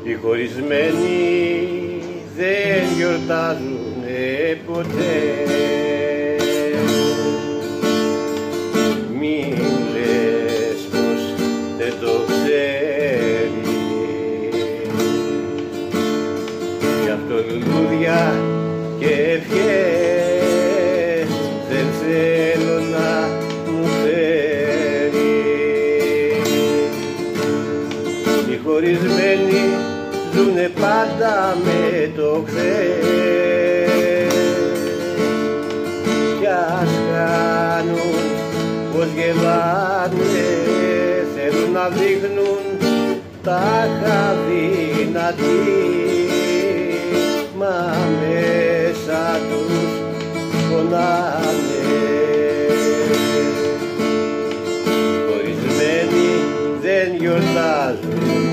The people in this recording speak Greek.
Οι χωρισμένοι δεν γιορτάζουνε ποτέ. Μην λες πως δεν το ξέρεις, γι' αυτό λουλούδια και ευχές δεν θέλω να μου φέρεις. Οι χωρισμένοι ζουνε πάντα με το χθες, κι ας κάνουν πως γελάνε, θέλουν να δείχνουν τάχα δυνατοί, μα μέσα τους πονάνε. Χωρισμένοι δεν γιορτάζουν